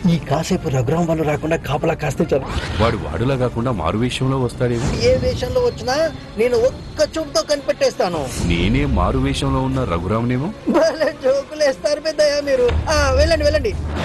ఈ కాసేపు రఘురాం వాళ్ళు రాకుండా కాపలా కాస్తే చాలు. వాడులా కాకుండా మారు వేషంలో వస్తాడేమో. ఏ వేషంలో వచ్చినా నేను ఒక్క చూపుతో కనిపెట్టేస్తాను. నేనే మారు వేషంలో ఉన్న రఘురామునేమో. భలే జోకులు వేస్తారు పెద్దయ్య మీరు. వెళ్ళండి వెళ్ళండి.